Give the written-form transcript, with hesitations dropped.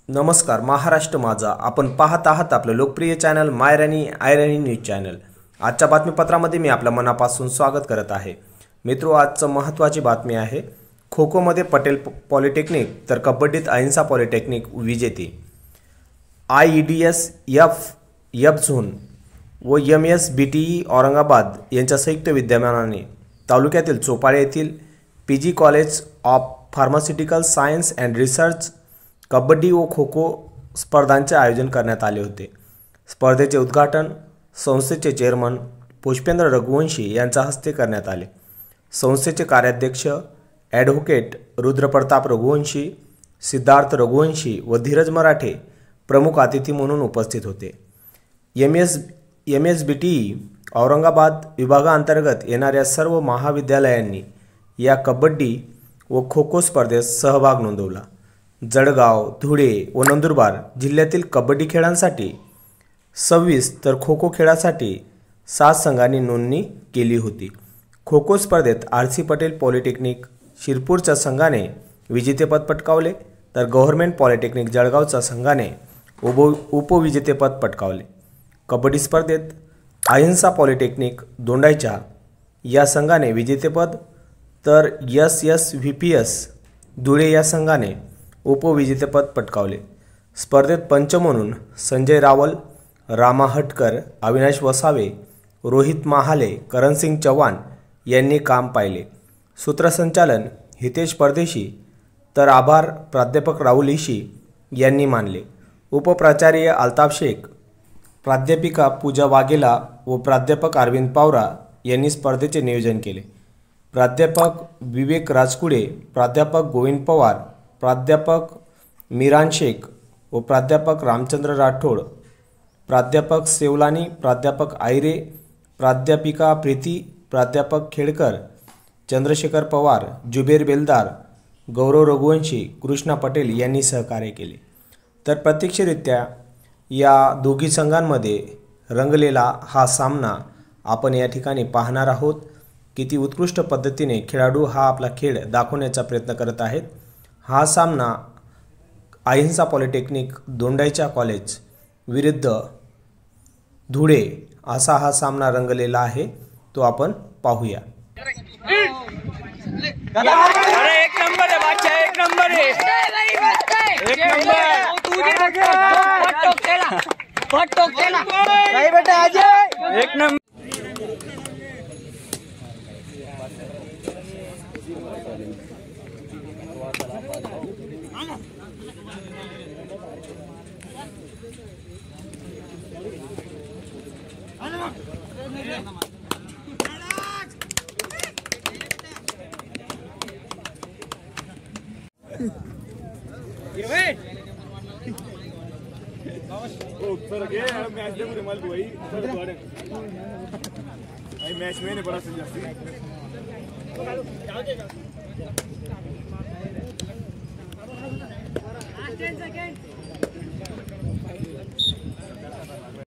नमस्कार महाराष्ट्र माझा. आपण पाहत आहात आपलं लोकप्रिय चॅनल मायराणी आयराणी न्यूज चॅनल. आजच्या बातमीपत्रामध्ये मी आपल्या मनापासून स्वागत करत आहे. मित्रो, आजचं महत्त्वाची बातमी आहे. खो खोमध्ये पटेल पॉलिटेक्निक तर कबड्डीत अहिंसा पॉलिटेक्निक विजेते. IEDS एफ झोन व MSBTE औरंगाबाद यांच्या संयुक्त विद्यमानाने तालुक्यातील चोपाळे येथील PG college of pharmaceutical science and research kabaddi व खो खो स्पर्धांचे आयोजन करण्यात आले होते. स्पर्धेचे उद्घाटन संस्थेचे चेअरमन पुष्पेंद्र रघुवंशी यांच्या हस्ते करण्यात आले. संस्थेचे कार्याध्यक्ष ॲडव्होकेट रुद्रप्रताप रघुवंशी, सिद्धार्थ रघुवंशी व धीरज मराठे प्रमुख अतिथी म्हणून उपस्थित होते. MSBTE औरंगाबाद विभागांतर्गत येणाऱ्या सर्व महाविद्यालयांनी या कबड्डी व खो खो स्पर्धेत सहभाग नोंदवला. जळगाव, धुळे व नंदुरबार जिल्ह्यातील कबड्डी खेळांसाठी 26 तर खो खो खेळासाठी 7 संघांनी नोंदणी केली होती. खो खो स्पर्धेत RC पटेल पॉलिटेक्निक शिरपूरच्या संघाने विजेतेपद पटकावले तर गव्हर्नमेंट पॉलिटेक्निक जळगावच्या संघाने उपविजेतेपद पटकावले. कबड्डी स्पर्धेत अहिंसा पॉलिटेक्निक दोंडाईच्या या संघाने विजेतेपद तर SSVPS धुळे या संघाने उपविजेतेपद पटकावले. स्पर्धेत पंच म्हणून संजय रावल, रामा हटकर, अविनाश वसावे, रोहित महाले, करणसिंग चव्हाण यांनी काम पाहिले. सूत्रसंचालन हितेश परदेशी तर आभार प्राध्यापक राहुल ईशी यांनी मानले. उपप्राचार्य अल्ताफ शेख, प्राध्यापिका पूजा वाघेला व प्राध्यापक अरविंद पावरा यांनी स्पर्धेचे नियोजन केले. प्राध्यापक विवेक राजकुडे, प्राध्यापक गोविंद पवार, प्राध्यापक मिरान शेख व प्राध्यापक रामचंद्र राठोड, प्राध्यापक सेवलानी, प्राध्यापक आयरे, प्राध्यापिका प्रीती, प्राध्यापक खेडकर, चंद्रशेखर पवार, जुबेर बेलदार, गौरव रघुवंशी, कृष्णा पटेल यांनी सहकार्य केले. तर प्रत्यक्षरित्या या दोघी संघांमध्ये रंगलेला हा सामना आपण या ठिकाणी पाहणार आहोत. किती उत्कृष्ट पद्धतीने खेळाडू हा आपला खेळ दाखवण्याचा प्रयत्न करत आहेत. हा सामना अहिंसा पॉलिटेक्निक दोंडाईच्या कॉलेज विरुद्ध धुळे असा हा सामना रंगलेला आहे. तो आपण पाहूया. एक नंबर है बादशाह, एक नंबर है, एक नंबर भाई बेटा आजा, एक नंबर. मैच में नहीं बड़ा जास्ती